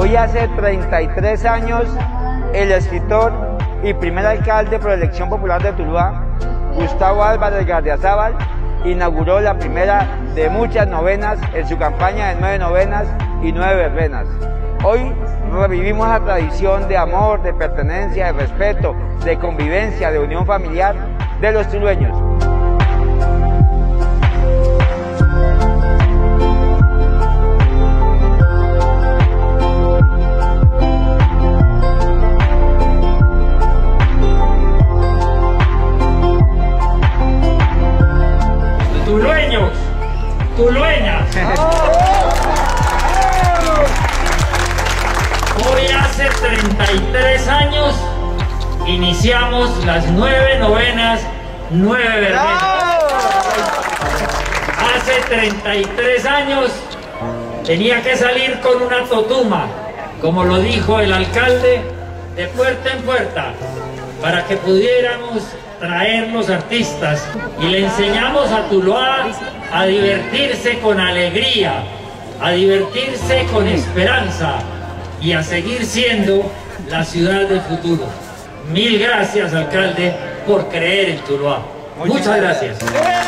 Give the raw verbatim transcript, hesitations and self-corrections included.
Hoy hace treinta y tres años, el escritor y primer alcalde por elección popular de Tuluá, Gustavo Álvarez Gardiazabal, inauguró la primera de muchas novenas en su campaña de nueve novenas y nueve verbenas. Hoy revivimos la tradición de amor, de pertenencia, de respeto, de convivencia, de unión familiar de los tulueños. Tulueños, tulueñas. Hoy hace treinta y tres años iniciamos las nueve novenas, nueve verbenas. Hace treinta y tres años tenía que salir con una totuma, como lo dijo el alcalde, de puerta en puerta, para que pudiéramos traer los artistas, y le enseñamos a Tuluá a divertirse con alegría, a divertirse con esperanza y a seguir siendo la ciudad del futuro. Mil gracias, alcalde, por creer en Tuluá. Muchas gracias.